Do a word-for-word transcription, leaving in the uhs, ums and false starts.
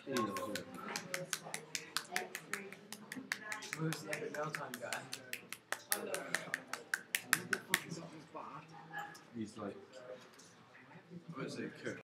Who's the epic mail time guy? He's like, I wouldn't say cook.